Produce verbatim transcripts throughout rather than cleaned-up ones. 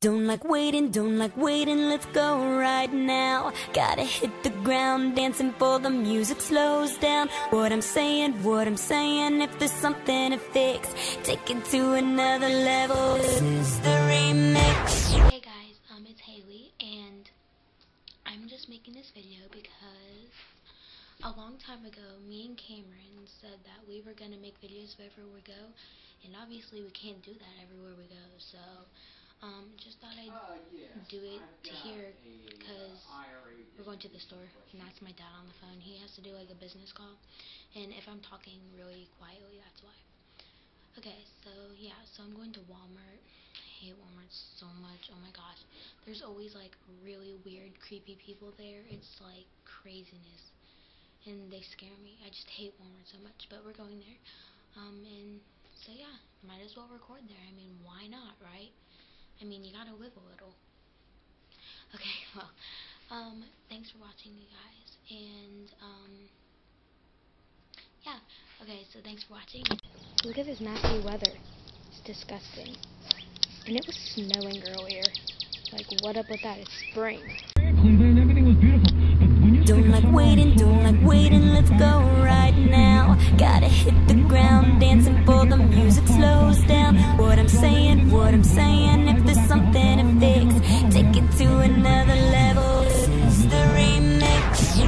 Don't like waiting, don't like waiting, let's go right now. Gotta hit the ground, dancing for the music slows down. What I'm saying, what I'm saying, if there's something to fix, take it to another level. This is the remix. Hey guys, um, it's Haley, and I'm just making this video because a long time ago, me and Cameron said that we were gonna make videos wherever we go, and obviously we can't do that everywhere we go, so Um, just thought I'd uh, yes, do it I've to here because we're going to the store, and that's my dad on the phone. He has to do like a business call, and if I'm talking really quietly, that's why. Okay, so yeah, so I'm going to Walmart. I hate Walmart so much. Oh my gosh, there's always like really weird, creepy people there. It's like craziness, and they scare me. I just hate Walmart so much, but we're going there. Um, and so yeah, might as well record there. I mean, why not, right? I mean, you gotta live a little. Okay, well, um, thanks for watching, you guys, and, um, yeah, okay, so thanks for watching. Look at this nasty weather. It's disgusting. And it was snowing earlier. Like, what up with that? It's spring. Cleveland, everything was beautiful. But when you Don't like waiting, don't like waiting, let's go right now. Gotta hit the ground, dancing for the music slows down. What I'm saying, what I'm saying, if there's something to fix, take it to another level. This is the remix.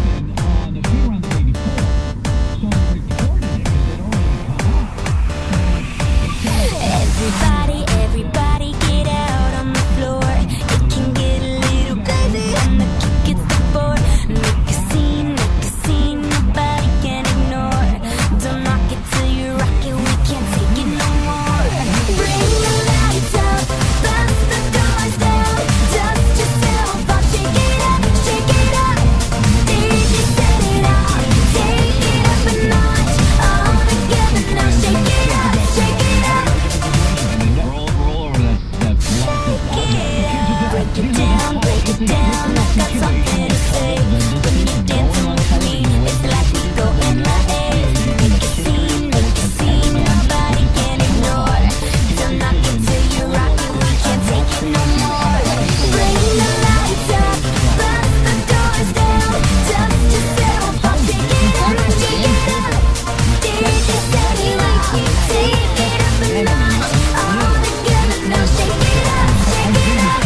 Everybody, everybody get out on the floor. It can get a little crazy and the kick gets the board. Make a scene, make a scene, nobody can ignore. Don't knock it till you rock it, we can't take it no more. Bring the lights up, bust the doors down. Dust yourself off, shake it up, shake it up. D J set it off, take it up a notch. All together now, shake it up, shake it up. roll, roll over that, that block of Break it down, break it down, I got something to say. When you're dancing with me, it's like we go in my head. Make a scene, make a scene, nobody can ignore. Don't knock it till you rock it, we can't take it no more. Bring the lights up, bust the doors down. Dust yourself off, shake it up, shake it up. D J set it off, take it up a notch. All together now, shake it up, shake it up.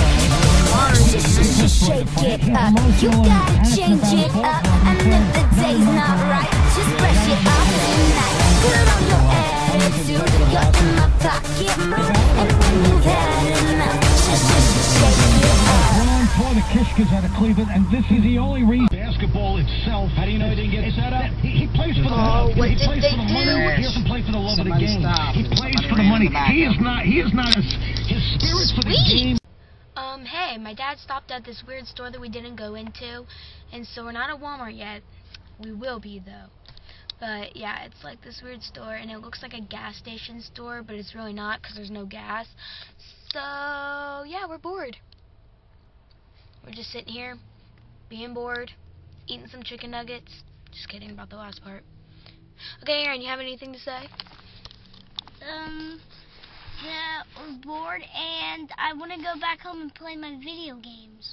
Shake it up, you gotta change it up. And if the day's not right, just brush it off tonight. Put on your attitude, you're in my pocket, move. And when you've had enough, just, just shake it up. Ron for the Kishkas out of Cleveland, and this is the only reason. Basketball itself. How do you know he didn't get set up? He, he plays for the Oh, what he did plays they for the do? money. He doesn't play for the love Somebody of the game. stop. He plays for the money. He is not. He is not his his spirit for the game. Um, hey, my dad stopped at this weird store that we didn't go into, and so we're not at Walmart yet. We will be, though. But, yeah, it's like this weird store, and it looks like a gas station store, but it's really not because there's no gas. So, yeah, we're bored. We're just sitting here, being bored, eating some chicken nuggets. Just kidding about the last part. Okay, Aaron, you have anything to say? Um, yeah, we're bored, and I want to go back home and play my video games.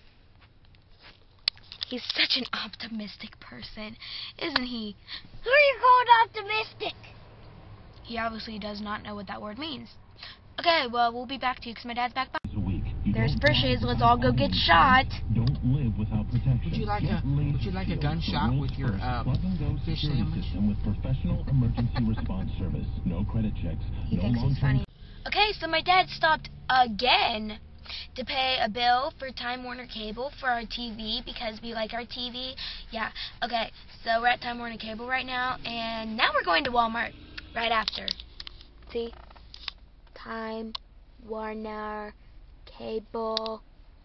He's such an optimistic person, isn't he? Who are you calling optimistic? He obviously does not know what that word means. Okay, well, we'll be back to you because my dad's back by. There's British. Let's all go get shot. Don't live without protection. Would you like a Would you like a gunshot with your uh, fish sandwich? With professional emergency response service, no credit checks. He no thinks he's funny. Okay, so my dad stopped again to pay a bill for Time Warner Cable for our T V because we like our T V. Yeah, okay, so we're at Time Warner Cable right now, and now we're going to Walmart right after. See? Time Warner Cable.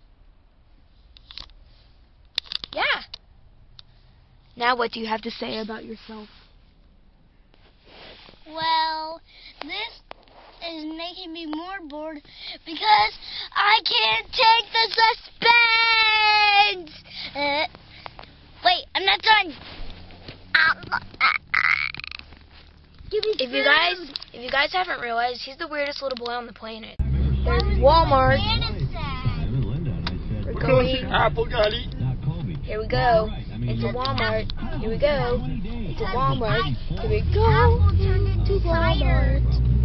Yeah. Now what do you have to say about yourself? Well, this is making me more bored because I can't take the suspense. Uh, wait, I'm not done. Give me If you guys, if you guys haven't realized, he's the weirdest little boy on the planet. There's Walmart. Banana said. We're going. Apple got it. Here we go. It's a Walmart. Here we go. It's a Walmart. Here we go. Apple turned into To Walmart.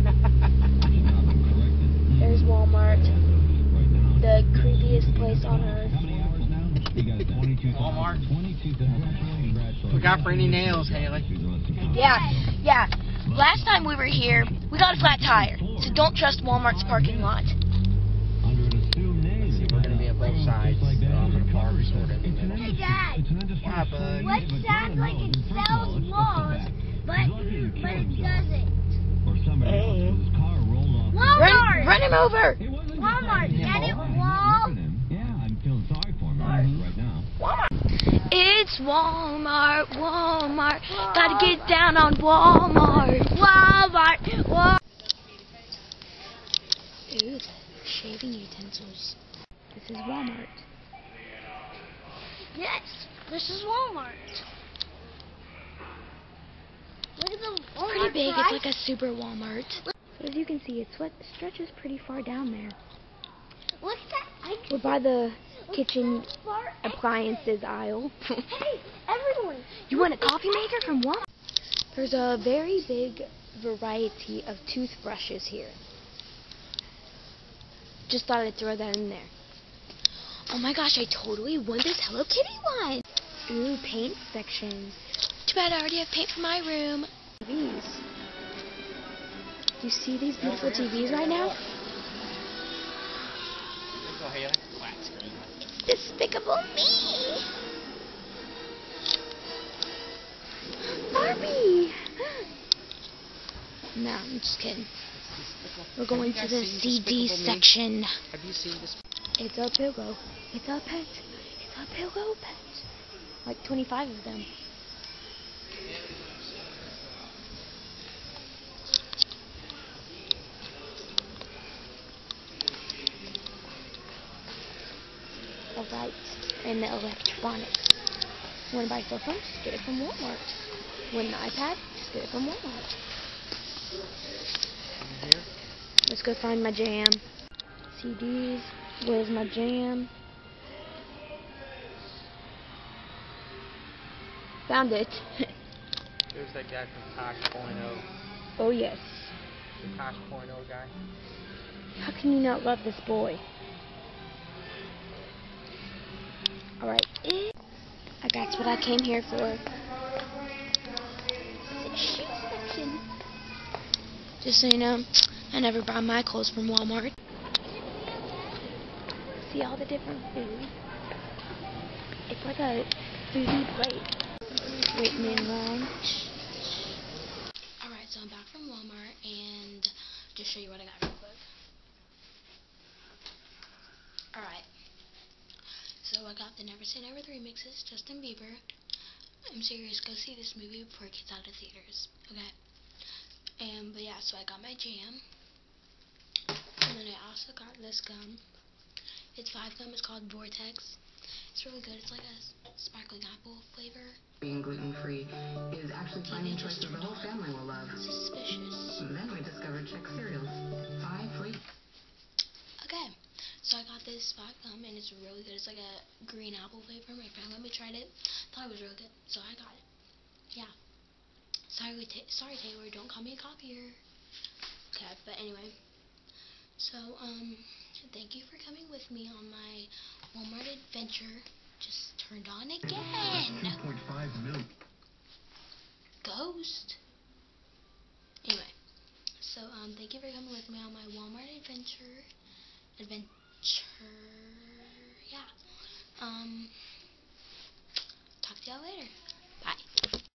There's Walmart. The creepiest place on earth. Walmart. Look out for any nails, Haley. Yeah, yeah. Last time we were here, we got a flat tire. So don't trust Walmart's parking lot. We're gonna be on both sides. So I'm gonna park sort of in the middle. Hey, Dad. Yeah, bud. What sounds like it sells walls, but, but it doesn't? Walmart! Run, run him over! Walmart, get it, wall? Yeah, I'm feeling sorry for him right now. It's Walmart, Walmart. Gotta get down on Walmart. Walmart, Walmart. Ooh, shaving utensils. This is Walmart. Yes, this is Walmart. Look at the Walmart Pretty big. price. It's like a super Walmart. As you can see, it's what stretches pretty far down there. Look at that. I We're by the look kitchen so far. appliances aisle. Hey, everyone. You want a coffee maker from Walmart? There's a very big variety of toothbrushes here. Just thought I'd throw that in there. Oh my gosh, I totally want this Hello Kitty one. Ooh, paint section. Too bad I already have paint for my room. T Vs. Do you see these beautiful T Vs right now? Go, Haley. Flat screen. Despicable Me. Barbie. No, I'm just kidding. We're going to the C D section. Have you seen this? It's a pillow. It's a pet. It's a pillow pet. Like twenty-five of them. Alright, and the electronics. Want to buy a cell phone? Just get it from Walmart. Want an iPad? Just get it from Walmart. Here? Let's go find my jam. C Ds. Where's my jam? Found it. There's that guy from Tosh point oh. Oh yes. The Tosh point oh guy. How can you not love this boy? Alright. That's what I came here for. The shoe section. Just so you know, I never buy my clothes from Walmart. See all the different food? It's like a foodie place. Waiting in line. Alright, so I'm back from Walmart and just show you what I got real quick. Alright. So I got the Never Say Never three mixes, Justin Bieber. I'm serious, go see this movie before it gets out of theaters. Okay? And, but yeah, so I got my jam. And then I also got this gum. It's five gum, it's called Vortex. It's really good, it's like a sparkling apple flavor. Being gluten-free is actually finding choices the whole family will love. Suspicious. Then we discovered Chex cereals. Five free. Okay, so I got this five gum and it's really good. It's like a green apple flavor. My friend let me try it. Thought it was really good, so I got it. Yeah. Sorry, ta sorry Taylor, don't call me a copier. Okay, but anyway. So, um, thank you for coming with me on my Walmart adventure. Just turned on again. two point five million. Ghost. Anyway, so um, thank you for coming with me on my Walmart adventure. Adventure. Yeah. Um. Talk to y'all later. Bye.